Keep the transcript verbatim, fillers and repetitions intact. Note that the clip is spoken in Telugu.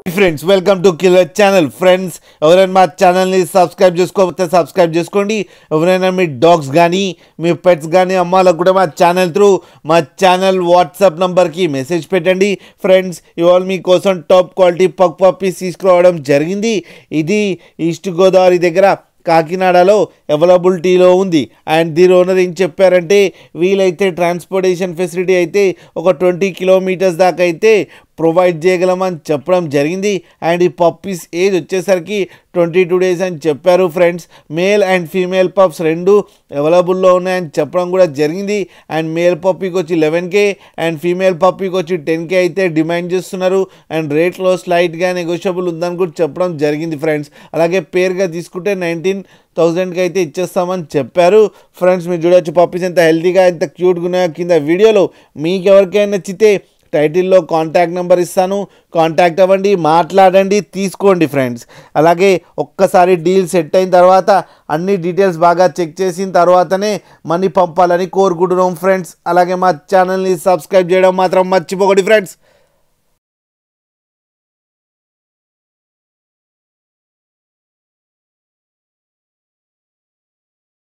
Friends welcome to killer channel. Friends ఎవరైనా మా ఛానల్ని సబ్స్క్రైబ్ చేసుకోకపోతే సబ్స్క్రైబ్ చేసుకోండి. ఎవరైనా మీ డాగ్స్ కానీ మీ పెట్స్ కానీ అమ్మాలకు కూడా మా ఛానల్ త్రూ మా ఛానల్ వాట్సాప్ నంబర్కి మెసేజ్ పెట్టండి. ఫ్రెండ్స్ ఇవాళ మీకోసం టాప్ క్వాలిటీ పగ్ పప్పీస్ తీసుకురావడం జరిగింది. ఇది ఈస్ట్ గోదావరి దగ్గర కాకినాడలో అవైలబిలిటీలో ఉంది. అండ్ దీని ఓనర్ ఏం చెప్పారంటే వీలైతే ట్రాన్స్పోర్టేషన్ ఫెసిలిటీ అయితే ఒక ట్వంటీ కిలోమీటర్స్ దాకా అయితే ప్రొవైడ్ చేయగలమని చెప్పడం జరిగింది. అండ్ ఈ పప్పీస్ ఏజ్ వచ్చేసరికి ట్వంటీ టూ డేస్ అని చెప్పారు. Friends male and female pups రెండు అవైలబుల్లో ఉన్నాయని చెప్పడం కూడా జరిగింది. అండ్ మేల్ పప్పీకి వచ్చి లెవెన్ కే అండ్ ఫీమేల్ పప్పీకి వచ్చి టెన్ కే అయితే డిమాండ్ చేస్తున్నారు. అండ్ రేట్లో స్లైట్గా నెగోషియబుల్ ఉందని కూడా చెప్పడం జరిగింది. ఫ్రెండ్స్ అలాగే పేరుగా తీసుకుంటే నైన్టీన్ థౌజండ్కి అయితే ఇచ్చేస్తామని చెప్పారు. ఫ్రెండ్స్ మీరు చూడవచ్చు పప్పీస్ ఎంత హెల్తీగా ఎంత క్యూట్గా ఉన్నాయో కింద వీడియోలో. మీకు ఎవరికైనా నచ్చితే టైటిల్లో కాంటాక్ట్ నెంబర్ ఇస్తాను, కాంటాక్ట్ అవ్వండి, మాట్లాడండి, తీసుకోండి. ఫ్రెండ్స్ అలాగే ఒక్కసారి డీల్ సెట్ అయిన తర్వాత అన్ని డీటెయిల్స్ బాగా చెక్ చేసిన తర్వాతనే మనీ పంపాలని కోరుకుంటున్నాం. ఫ్రెండ్స్ అలాగే మా ఛానల్ని సబ్స్క్రైబ్ చేయడం మాత్రం మర్చిపోకండి. ఫ్రెండ్స్